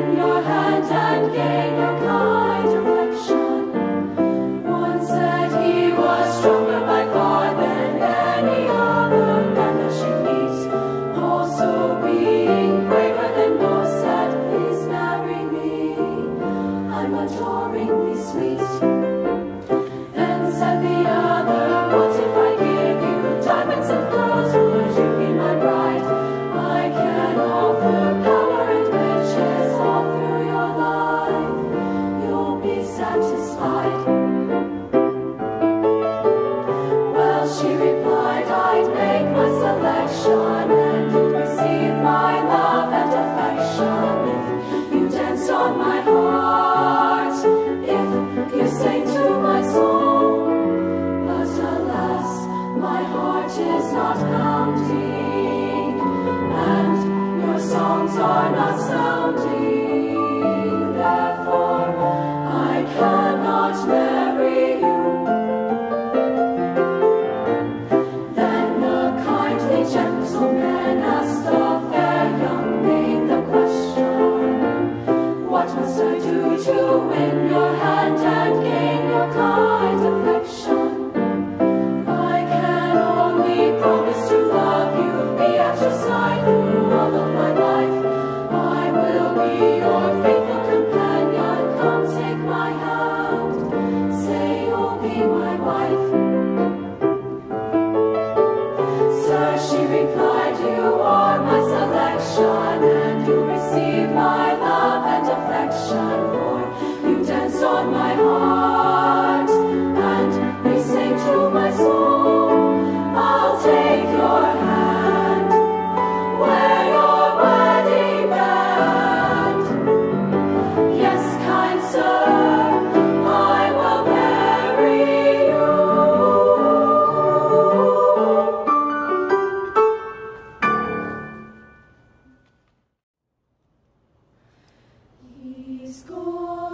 win your hand and gain your kind affection. One said he was stronger by far than any other man that she meets, also being braver than most, said, please marry me, I'm adoringly sweet. Then said the other, what if I give you diamonds and pearls, would you be my bride? I can offer power and riches all through your life, you'll be satisfied. Well, she replied, I'd make my selection, and you'd receive my love and affection if you danced on my heart, if you sang to my soul. But alas, my heart is not pounding, and your songs are not sounding, therefore I cannot marry you. Then a kindly gentleman asked a fair young maid the question, what must I do to win your hand and gain your kind affection? I can only promise to love you, be at your side through all of my life. I will be your faithful companion, come take my hand, say you'll be my wife. Sir, she replied, you are my selection, and you receive my love and affection, for you dance on my heart, and you sing to my soul. I'll take your hand, wear your wedding band. Yes, kind sir, I will marry you. He's gone.